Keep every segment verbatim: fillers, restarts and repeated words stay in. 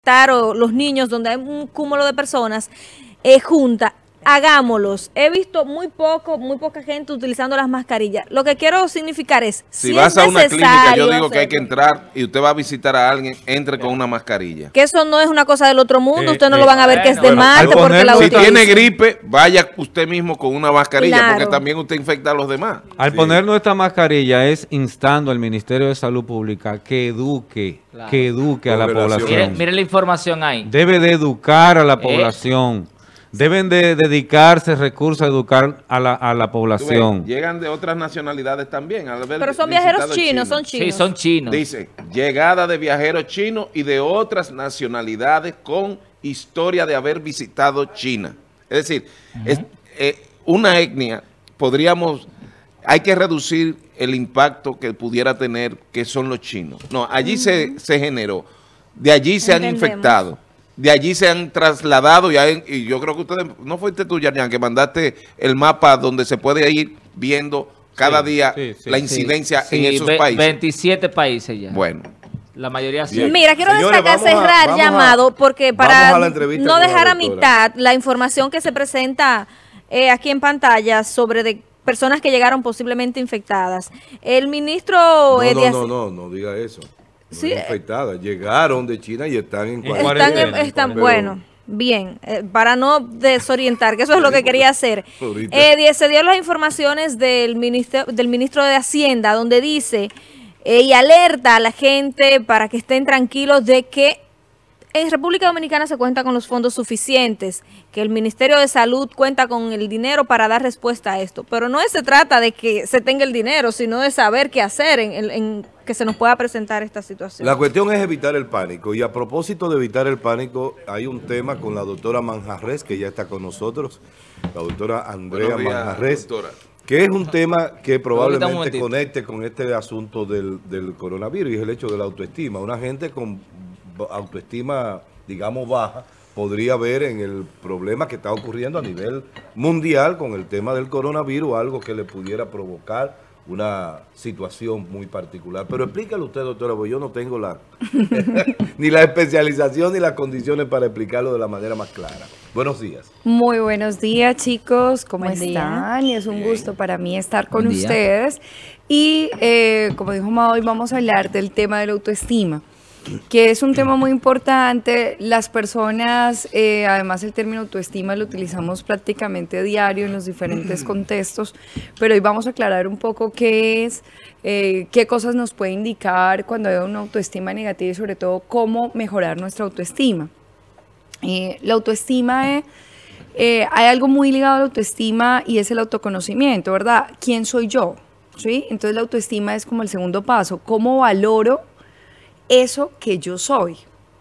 o los niños, donde hay un cúmulo de personas eh, junta, hagámoslos. He visto muy poco, muy poca gente utilizando las mascarillas. Lo que quiero significar es, si, si vas es a una clínica, yo digo hacerlo, que hay que entrar y usted va a visitar a alguien, entre con una mascarilla. que eso no es una cosa del otro mundo, Eh, usted no eh, lo van a ver que es de bueno, Marte porque la Si utilicen. tiene gripe, vaya usted mismo con una mascarilla, Claro. porque también usted infecta a los demás. Al Sí. poner nuestra mascarilla es instando al Ministerio de Salud Pública que eduque, Claro. que eduque a la Con relación. población. Miren, miren la información ahí. Debe de educar a la Eh. población. Deben de dedicarse recursos a educar a la, a la Tú ves, población. llegan de otras nacionalidades también. Al haber Pero son visitado viajeros chinos, China. son chinos. Sí, son chinos. Dice, llegada de viajeros chinos y de otras nacionalidades con historia de haber visitado China. Es decir, es, eh, una etnia, podríamos, hay que reducir el impacto que pudiera tener que son los chinos. No, allí se, se generó, de allí se han Entendemos. infectado, de allí se han trasladado y, hay- y yo creo que ustedes, no fuiste tú, Yarnian, que mandaste el mapa donde se puede ir viendo cada Sí, día sí, sí. la Sí, incidencia sí, en esos ve- países. veintisiete países ya. Bueno. La mayoría sí. Bien. Mira, quiero Señores, destacar, vamos a- cerrar vamos a- llamado, porque vamos para a la entrevista no con la dejar a doctora. mitad la información que se presenta eh, aquí en pantalla sobre de personas que llegaron posiblemente infectadas. El ministro... No, eh, no, Díaz- no, no, no diga eso. No Sí, es eh, infectada. Llegaron de China y están en En Están, cuarentena. en- están Pero- bueno, bien, eh, para no desorientar, que eso es lo que quería hacer. Ahorita. Eh, die- se dio las informaciones del ministro, del ministro de Hacienda, donde dice eh, y alerta a la gente para que estén tranquilos de que en República Dominicana se cuenta con los fondos suficientes, que el Ministerio de Salud cuenta con el dinero para dar respuesta a esto. Pero no se trata de que se tenga el dinero, sino de saber qué hacer en, en- en que se nos pueda presentar esta situación. La cuestión es evitar el pánico. Y a propósito de evitar el pánico, hay un tema con la doctora Manjarres, que ya está con nosotros, la doctora Andrea Buenos días, Manjarres, doctora. que es un tema que un probablemente momentito. conecte con este asunto del, del coronavirus y es el hecho de la autoestima. Una gente con ba- autoestima, digamos, baja, podría ver en el problema que está ocurriendo a nivel mundial con el tema del coronavirus algo que le pudiera provocar una situación muy particular. Pero explícalo usted, doctora, porque yo no tengo la ni la especialización ni las condiciones para explicarlo de la manera más clara. Buenos días. Muy buenos días, chicos. ¿Cómo Buen día. están? Y es un gusto para mí estar con Buen día. ustedes. Y eh, como dijo Ma, hoy vamos a hablar del tema de la autoestima, que es un tema muy importante. Las personas, eh, además el término autoestima lo utilizamos prácticamente diario en los diferentes contextos, pero hoy vamos a aclarar un poco qué es, eh, qué cosas nos puede indicar cuando hay una autoestima negativa y sobre todo cómo mejorar nuestra autoestima. Eh, la autoestima es, eh, hay algo muy ligado a la autoestima y es el autoconocimiento, ¿verdad? ¿Quién soy yo? ¿Sí? Entonces la autoestima es como el segundo paso. ¿Cómo valoro eso que yo soy?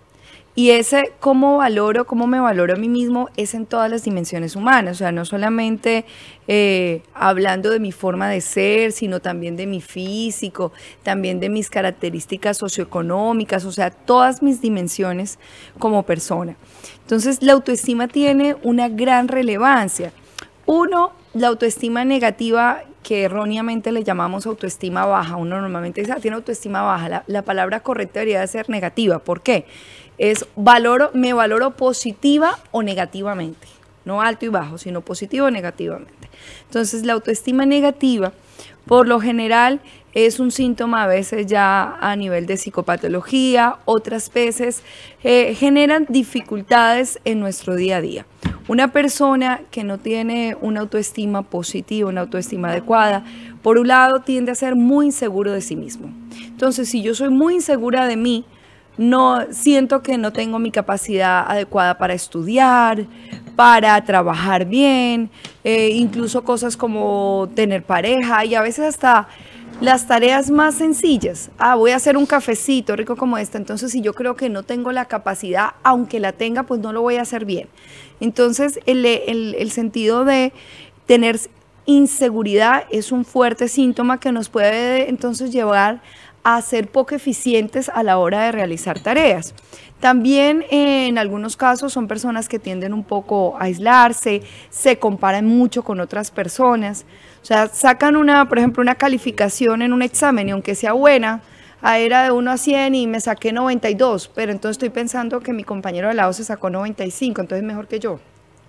Y ese cómo valoro, cómo me valoro a mí mismo es en todas las dimensiones humanas, o sea, no solamente eh, hablando de mi forma de ser, sino también de mi físico, también de mis características socioeconómicas, o sea, todas mis dimensiones como persona. Entonces, la autoestima tiene una gran relevancia. Uno, la autoestima negativa, que erróneamente le llamamos autoestima baja. Uno normalmente dice, ah, tiene autoestima baja. La, la palabra correcta debería ser negativa. ¿Por qué? Es valoro, me valoro positiva o negativamente. No alto y bajo, sino positivo o negativamente. Entonces, la autoestima negativa, por lo general, es un síntoma a veces ya a nivel de psicopatología, otras veces eh, generan dificultades en nuestro día a día. Una persona que no tiene una autoestima positiva, una autoestima adecuada, por un lado tiende a ser muy inseguro de sí mismo. Entonces, si yo soy muy insegura de mí, no siento que no tengo mi capacidad adecuada para estudiar, para trabajar bien, eh, incluso cosas como tener pareja y a veces hasta las tareas más sencillas. Ah, voy a hacer un cafecito rico como este. Entonces, si yo creo que no tengo la capacidad, aunque la tenga, pues no lo voy a hacer bien. Entonces, el, el, el sentido de tener inseguridad es un fuerte síntoma que nos puede entonces llevar a ser poco eficientes a la hora de realizar tareas. También eh, en algunos casos son personas que tienden un poco a aislarse, se comparan mucho con otras personas, o sea, sacan una, por ejemplo, una calificación en un examen y aunque sea buena, ah, era de uno a cien y me saqué noventa y dos, pero entonces estoy pensando que mi compañero de al lado se sacó noventa y cinco, entonces mejor que yo.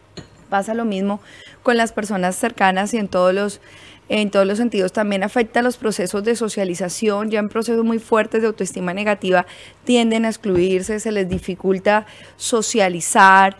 Pasa lo mismo con las personas cercanas y en todos los, en todos los sentidos. También afecta los procesos de socialización, ya en procesos muy fuertes de autoestima negativa tienden a excluirse, se les dificulta socializar.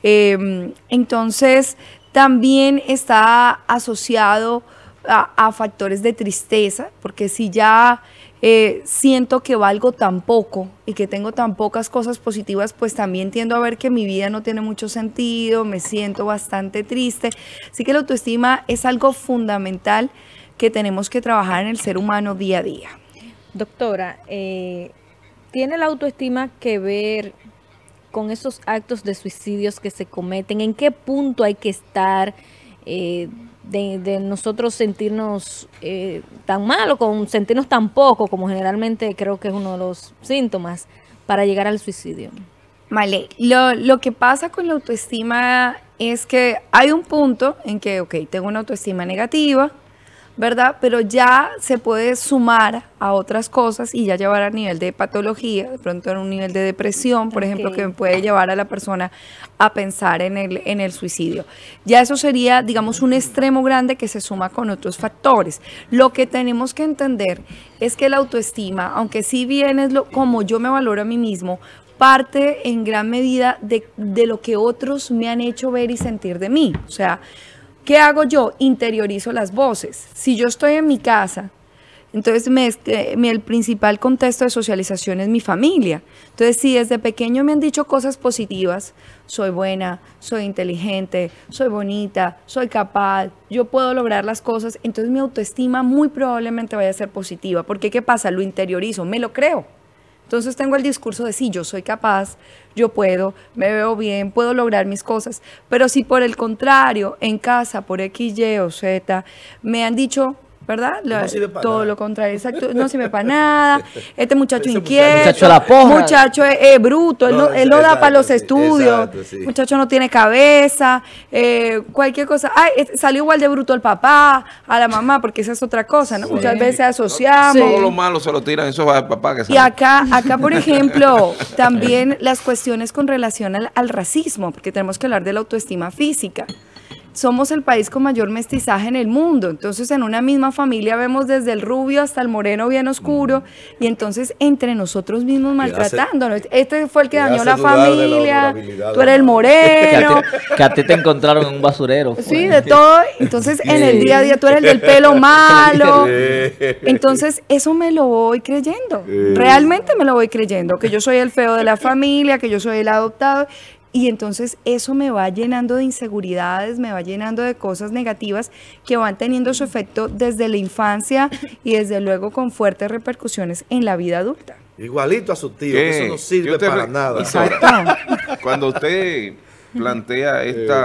Eh, entonces, también está asociado a, a factores de tristeza, porque si ya eh, siento que valgo tan poco y que tengo tan pocas cosas positivas, pues también tiendo a ver que mi vida no tiene mucho sentido, me siento bastante triste. Así que la autoestima es algo fundamental que tenemos que trabajar en el ser humano día a día. Doctora, eh, ¿tiene la autoestima que ver con esos actos de suicidios que se cometen? ¿En qué punto hay que estar eh, de, de nosotros sentirnos eh, tan mal o con sentirnos tan poco, como generalmente creo que es uno de los síntomas, para llegar al suicidio? Vale, lo, lo que pasa con la autoestima es que hay un punto en que, ok, tengo una autoestima negativa, ¿verdad? Pero ya se puede sumar a otras cosas y ya llevar a nivel de patología, de pronto a un nivel de depresión, por okay. ejemplo, que puede llevar a la persona a pensar en el, en el suicidio. Ya eso sería, digamos, un extremo grande que se suma con otros factores. Lo que tenemos que entender es que la autoestima, aunque sí bien es lo, como yo me valoro a mí mismo, parte en gran medida de, de lo que otros me han hecho ver y sentir de mí. O sea, ¿qué hago yo? Interiorizo las voces. Si yo estoy en mi casa, entonces me, me, el principal contexto de socialización es mi familia. Entonces, si desde pequeño me han dicho cosas positivas, soy buena, soy inteligente, soy bonita, soy capaz, yo puedo lograr las cosas, entonces mi autoestima muy probablemente vaya a ser positiva. Porque ¿qué pasa? Lo interiorizo, me lo creo. Entonces tengo el discurso de sí, yo soy capaz, yo puedo, me veo bien, puedo lograr mis cosas. Pero si por el contrario, en casa, por X, Y o Z, me han dicho, ¿verdad? No sirve para todo nada. Lo contrario, exacto, no sirve para nada. Este muchacho Ese inquieto, muchacho, la porra. muchacho es, es bruto, él no, él no exacto, da para los estudios, exacto, sí. muchacho no tiene cabeza, eh, cualquier cosa. Ay, salió igual de bruto el papá, a la mamá, porque esa es otra cosa, ¿no? Sí. Muchas veces asociamos. Todo sí. lo malo se lo tiran esos al papá que sale. Y acá, acá, por ejemplo, también las cuestiones con relación al, al racismo, porque tenemos que hablar de la autoestima física. Somos el país con mayor mestizaje en el mundo, entonces en una misma familia vemos desde el rubio hasta el moreno bien oscuro, y entonces entre nosotros mismos maltratándonos. Este fue el que dañó la familia, la tú eres el moreno. Que a, ti, que a ti te encontraron en un basurero. Fue. Sí, de todo. Entonces en el día a día tú eres el del pelo malo. Entonces eso me lo voy creyendo, realmente me lo voy creyendo, que yo soy el feo de la familia, que yo soy el adoptado. Y entonces eso me va llenando de inseguridades, me va llenando de cosas negativas que van teniendo su efecto desde la infancia y desde luego con fuertes repercusiones en la vida adulta. Igualito a su tío, que eso no sirve para nada. Exacto. Cuando usted plantea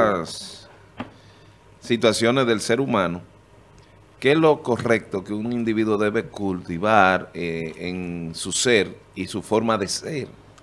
estas situaciones del ser humano, ¿qué es lo correcto que un individuo debe cultivar eh, en su ser y su forma de ser?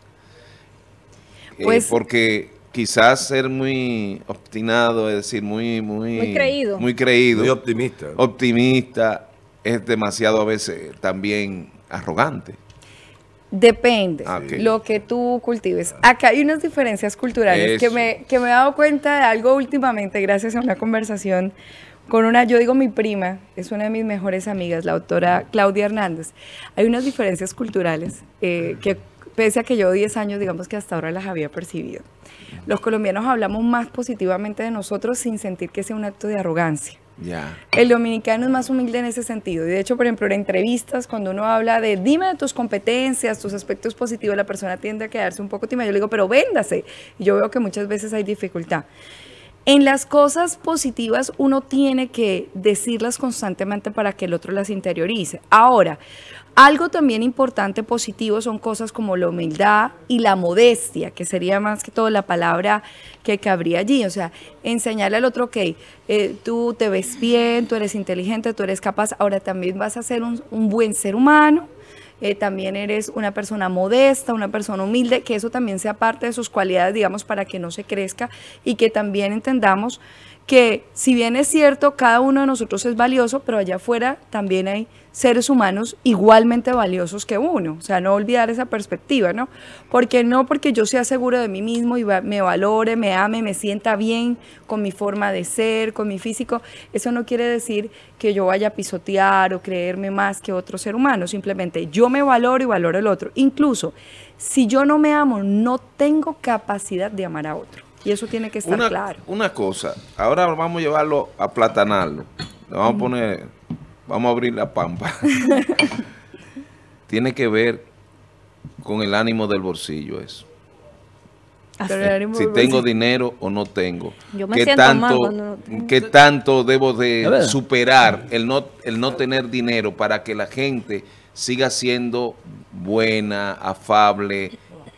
Pues, eh, porque quizás ser muy obstinado, es decir, muy, muy, muy creído, muy creído, muy optimista, optimista, es demasiado a veces también arrogante. Depende okay. lo que tú cultives. Acá hay unas diferencias culturales que me, que me he dado cuenta de algo últimamente gracias a una conversación con una, yo digo mi prima, es una de mis mejores amigas, la doctora Claudia Hernández. Hay unas diferencias culturales eh, que pese a que yo diez años, digamos que hasta ahora las había percibido. Los colombianos hablamos más positivamente de nosotros sin sentir que sea un acto de arrogancia. Yeah. El dominicano es más humilde en ese sentido. Y de hecho, por ejemplo, en entrevistas, cuando uno habla de dime de tus competencias, tus aspectos positivos, la persona tiende a quedarse un poco tímida. Yo le digo, pero véndase. Y yo veo que muchas veces hay dificultad. En las cosas positivas uno tiene que decirlas constantemente para que el otro las interiorice. Ahora, algo también importante positivo son cosas como la humildad y la modestia, que sería más que todo la palabra que cabría allí. O sea, enseñarle al otro, ok, eh, tú te ves bien, tú eres inteligente, tú eres capaz, ahora también vas a ser un, un buen ser humano. Eh, también eres una persona modesta, una persona humilde, que eso también sea parte de sus cualidades, digamos, para que no se crezca y que también entendamos que si bien es cierto, cada uno de nosotros es valioso, pero allá afuera también hay seres humanos igualmente valiosos que uno. O sea, no olvidar esa perspectiva, ¿no? Porque no porque yo sea seguro de mí mismo y va, me valore, me ame, me sienta bien con mi forma de ser, con mi físico, eso no quiere decir que yo vaya a pisotear o creerme más que otro ser humano. Simplemente yo me valoro y valoro el otro. Incluso, si yo no me amo, no tengo capacidad de amar a otro. Y eso tiene que estar una, claro. Una cosa, ahora vamos a llevarlo a platanarlo. Le vamos a poner, vamos a abrir la pampa. Tiene que ver con el ánimo del bolsillo eso. Pero el ánimo Si del tengo bolsillo. dinero o no tengo. Yo me ¿Qué siento mal tanto, cuando no tengo. ¿Qué tanto debo de Es verdad. superar el no, el no tener dinero para que la gente siga siendo buena, afable,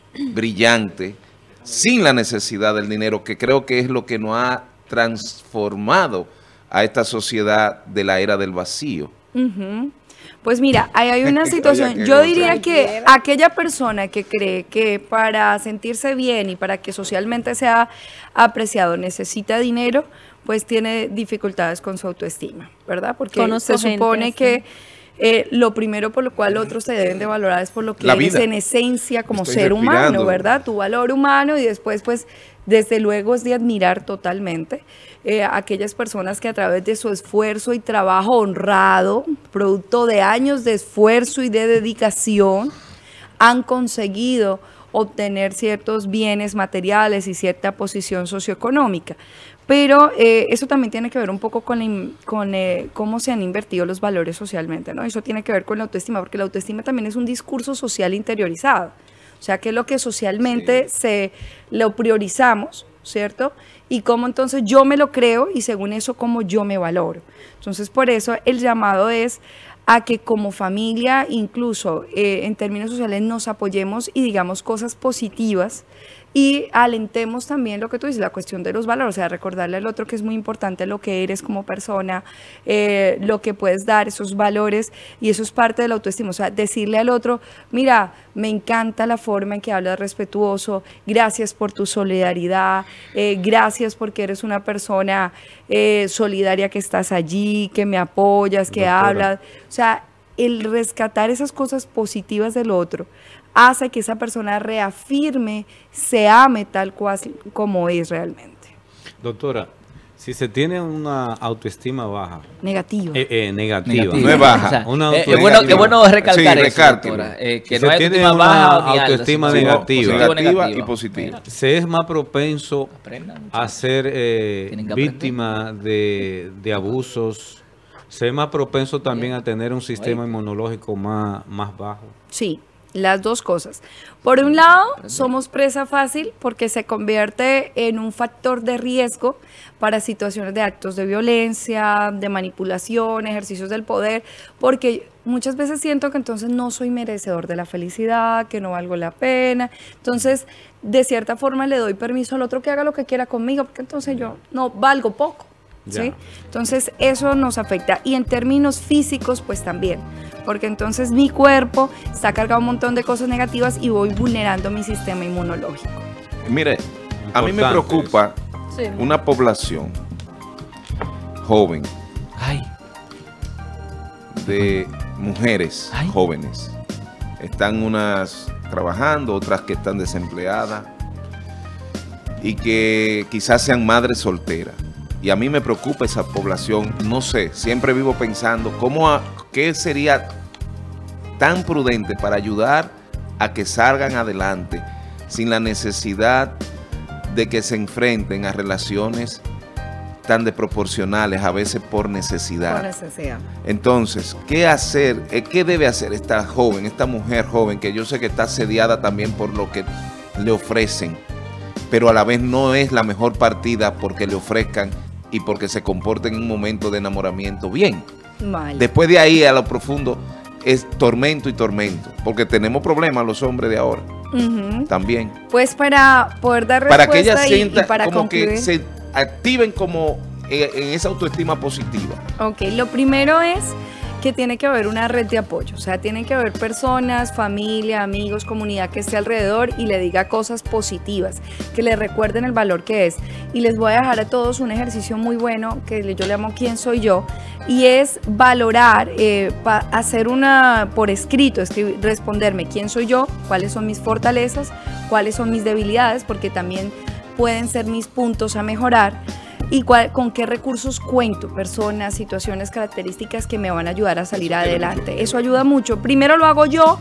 brillante, sin la necesidad del dinero, que creo que es lo que nos ha transformado a esta sociedad de la era del vacío? Ujú. Pues mira, ahí hay una Vaya situación, que yo goza. diría que aquella persona que cree que para sentirse bien y para que socialmente sea apreciado necesita dinero, pues tiene dificultades con su autoestima, ¿verdad? Porque Conozco se gente supone así. que eh, lo primero por lo cual otros te deben de valorar es por lo que La eres vida. en esencia como Estoy ser humano, respirando. ¿verdad? Tu valor humano y después pues desde luego es de admirar totalmente eh, aquellas personas que a través de su esfuerzo y trabajo honrado, producto de años de esfuerzo y de dedicación, han conseguido obtener ciertos bienes materiales y cierta posición socioeconómica. Pero eh, eso también tiene que ver un poco con, la in- con eh, cómo se han invertido los valores socialmente, ¿no? Eso tiene que ver con la autoestima, porque la autoestima también es un discurso social interiorizado. O sea, que es lo que socialmente se lo priorizamos, ¿cierto? Y cómo entonces yo me lo creo y según eso cómo yo me valoro. Entonces, por eso el llamado es a que como familia, incluso eh, en términos sociales, nos apoyemos y digamos cosas positivas y alentemos también lo que tú dices, la cuestión de los valores, o sea, recordarle al otro que es muy importante lo que eres como persona, eh, lo que puedes dar, esos valores, y eso es parte de la autoestima, o sea, decirle al otro, mira, me encanta la forma en que hablas respetuoso, gracias por tu solidaridad, eh, gracias porque eres una persona eh, solidaria que estás allí, que me apoyas, que Doctora. hablas, o sea, el rescatar esas cosas positivas del otro hace que esa persona reafirme, se ame tal cual como es realmente. Doctora, si se tiene una autoestima baja, Negativo. eh, eh, negativa, Negativo. No es baja. O sea, Una eh, es, autoestima. bueno, es bueno recalcar Sí, eso, recálquelo. doctora, eh, que Si no se es tiene autoestima baja una ni alta, autoestima sino negativa. positivo, Negativa negativa. y positiva. se es más propenso Aprendan, muchachos. a ser eh, Tienen que aprender. víctima de, de abusos, se es más propenso también a tener un sistema Oye. inmunológico más, más bajo. Sí, las dos cosas. Por un lado, somos presa fácil porque se convierte en un factor de riesgo para situaciones de actos de violencia, de manipulación, ejercicios del poder, porque muchas veces siento que entonces no soy merecedor de la felicidad, que no valgo la pena. Entonces, de cierta forma le doy permiso al otro que haga lo que quiera conmigo, porque entonces yo no valgo poco. ¿Sí? Ya. Entonces eso nos afecta y en términos físicos pues también, porque entonces mi cuerpo está cargado un montón de cosas negativas y voy vulnerando mi sistema inmunológico. Mire, a mí me Importante preocupa Sí. una población joven Ay, de mujeres Ay. jóvenes. Están unas trabajando, otras que están desempleadas y que quizás sean madres solteras. Y a mí me preocupa esa población, no sé, siempre vivo pensando cómo a- qué sería tan prudente para ayudar a que salgan adelante sin la necesidad de que se enfrenten a relaciones tan desproporcionales, a veces por necesidad. Por necesidad. Entonces, ¿qué hacer? Eh, ¿Qué debe hacer esta joven, esta mujer joven, que yo sé que está asediada también por lo que le ofrecen, pero a la vez no es la mejor partida porque le ofrezcan y porque se comporten en un momento de enamoramiento bien? Vale. Después de ahí, a lo profundo, es tormento y tormento, porque tenemos problemas los hombres de ahora Ujú. también. Pues para poder dar Para respuesta que ellas y- y, sientan para como concluir. que se activen como eh, en esa autoestima positiva. Ok, lo primero es que tiene que haber una red de apoyo, o sea, tienen que haber personas, familia, amigos, comunidad que esté alrededor y le diga cosas positivas, que le recuerden el valor que es. Y les voy a dejar a todos un ejercicio muy bueno que yo le llamo ¿Quién soy yo? Y es valorar, eh, pa hacer una por escrito, escribir, responderme quién soy yo, cuáles son mis fortalezas, cuáles son mis debilidades, porque también pueden ser mis puntos a mejorar. Y cuál, con qué recursos cuento, personas, situaciones, características que me van a ayudar a salir adelante. Eso ayuda mucho. Primero lo hago yo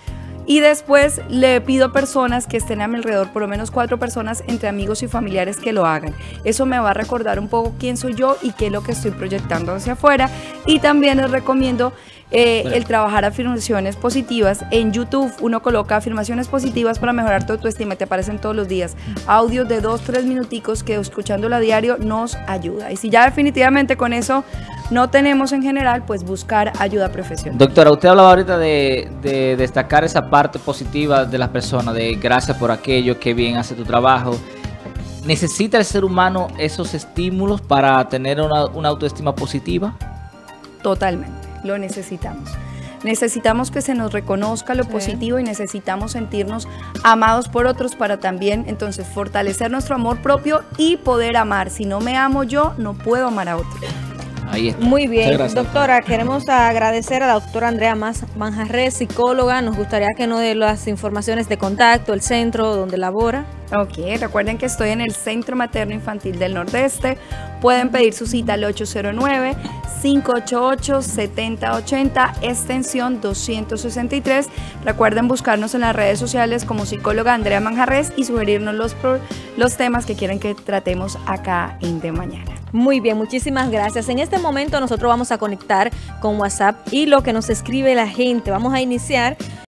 y después le pido personas que estén a mi alrededor, por lo menos cuatro personas entre amigos y familiares que lo hagan. Eso me va a recordar un poco quién soy yo y qué es lo que estoy proyectando hacia afuera. Y también les recomiendo Eh, el trabajar afirmaciones positivas. En YouTube uno coloca afirmaciones positivas para mejorar tu autoestima y te aparecen todos los días audios de dos, tres minuticos que escuchándolo a diario nos ayuda. Y si ya definitivamente con eso no tenemos en general, pues buscar ayuda profesional. Doctora, usted hablaba ahorita de, de destacar esa parte positiva de las personas, de gracias por aquello, qué bien hace tu trabajo. ¿Necesita el ser humano esos estímulos para tener una, una autoestima positiva? Totalmente. Lo necesitamos. Necesitamos que se nos reconozca lo positivo y necesitamos sentirnos amados por otros para también entonces fortalecer nuestro amor propio y poder amar. Si no me amo yo, no puedo amar a otro. Ahí está. Muy bien, Gracias, doctora, queremos agradecer a la doctora Andrea Manjarrés, psicóloga. Nos gustaría que nos dé las informaciones de contacto, el centro donde labora. Ok, recuerden que estoy en el Centro Materno Infantil del Nordeste. Pueden pedir su cita al ocho cero nueve, cinco ocho ocho, siete cero ocho cero, extensión doscientos sesenta y tres. Recuerden buscarnos en las redes sociales como psicóloga Andrea Manjarrés y sugerirnos los, pro, los temas que quieren que tratemos acá en De Mañana. Muy bien, muchísimas gracias. En este momento nosotros vamos a conectar con WhatsApp y lo que nos escribe la gente. Vamos a iniciar